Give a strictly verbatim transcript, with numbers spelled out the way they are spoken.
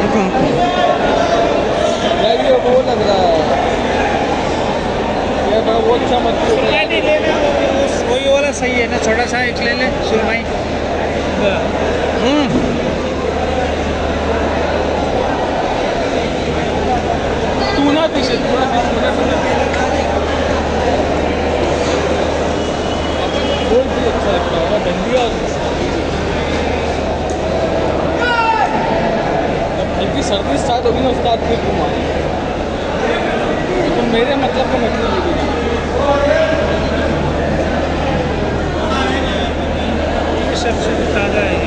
यार ये वो लग रहा है ये बड़ा वो अच्छा मत नहीं लेना, वही वाला सही है ना, छोटा सा एक ले ले सुरमई। हम्म टूना फिश है, टूना फिश वो भी अच्छा लगता है डंडिया। हल्की सर्दी स्टार्ट होगी ना उस्ताद फिर तुम आए तो मेरे मतलब का मतलब सबसे ताज़ा है।